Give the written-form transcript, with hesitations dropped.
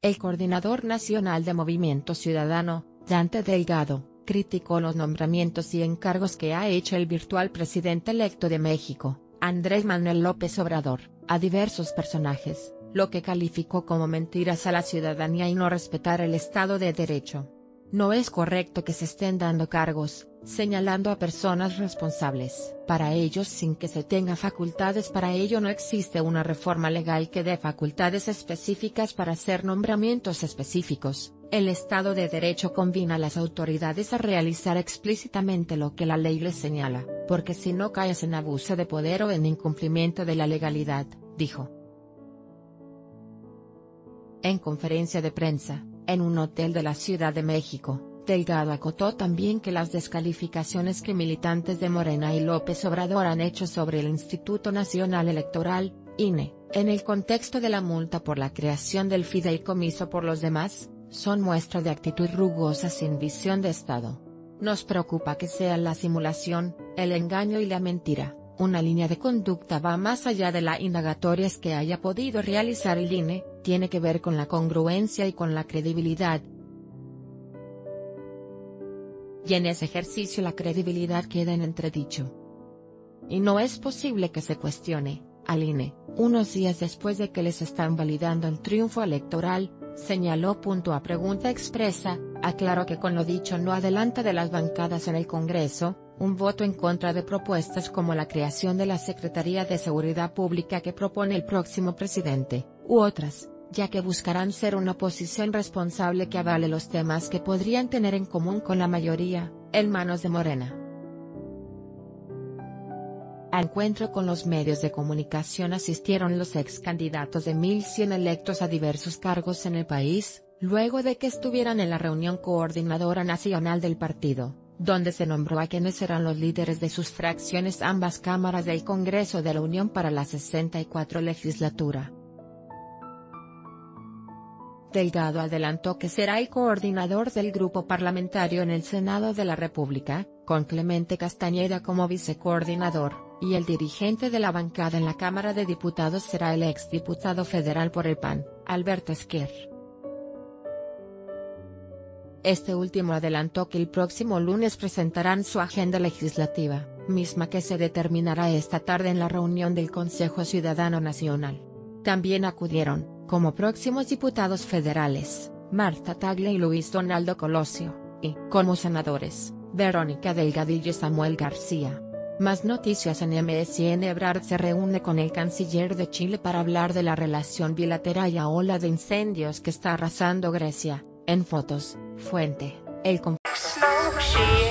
El coordinador nacional de Movimiento Ciudadano, Dante Delgado, criticó los nombramientos y encargos que ha hecho el virtual presidente electo de México, Andrés Manuel López Obrador, a diversos personajes, lo que calificó como mentiras a la ciudadanía y no respetar el Estado de Derecho. No es correcto que se estén dando cargos, señalando a personas responsables para ellos sin que se tenga facultades para ello. No existe una reforma legal que dé facultades específicas para hacer nombramientos específicos. El Estado de Derecho convina a las autoridades a realizar explícitamente lo que la ley les señala, porque si no caes en abuso de poder o en incumplimiento de la legalidad, dijo. En conferencia de prensa, en un hotel de la Ciudad de México, Delgado acotó también que las descalificaciones que militantes de Morena y López Obrador han hecho sobre el Instituto Nacional Electoral, INE, en el contexto de la multa por la creación del fideicomiso por los demás, son muestra de actitud rugosa sin visión de Estado. Nos preocupa que sea la simulación, el engaño y la mentira. Una línea de conducta va más allá de la indagatorias que haya podido realizar el INE, tiene que ver con la congruencia y con la credibilidad. Y en ese ejercicio la credibilidad queda en entredicho. Y no es posible que se cuestione al INE, unos días después de que les están validando el triunfo electoral, señaló. A pregunta expresa, aclaró que con lo dicho no adelanta de las bancadas en el Congreso, un voto en contra de propuestas como la creación de la Secretaría de Seguridad Pública que propone el próximo presidente, u otras, ya que buscarán ser una oposición responsable que avale los temas que podrían tener en común con la mayoría, en manos de Morena. Al encuentro con los medios de comunicación asistieron los ex candidatos de 1100 electos a diversos cargos en el país, luego de que estuvieran en la reunión coordinadora nacional del partido, donde se nombró a quienes serán los líderes de sus fracciones ambas cámaras del Congreso de la Unión para la 64 legislatura. Delgado adelantó que será el coordinador del grupo parlamentario en el Senado de la República, con Clemente Castañeda como vicecoordinador, y el dirigente de la bancada en la Cámara de Diputados será el exdiputado federal por el PAN, Alberto Esquer. Este último adelantó que el próximo lunes presentarán su agenda legislativa, misma que se determinará esta tarde en la reunión del Consejo Ciudadano Nacional. También acudieron, como próximos diputados federales, Marta Tagle y Luis Donaldo Colosio, y, como senadores, Verónica Delgadillo y Samuel García. Más noticias en MSN. Ebrard se reúne con el canciller de Chile para hablar de la relación bilateral y la ola de incendios que está arrasando Grecia, en fotos, fuente, el